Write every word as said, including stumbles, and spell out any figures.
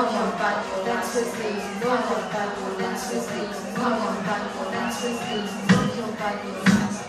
your body, dance with me, move your body, dance with me, move your body, dance with me, move your body, dance with me.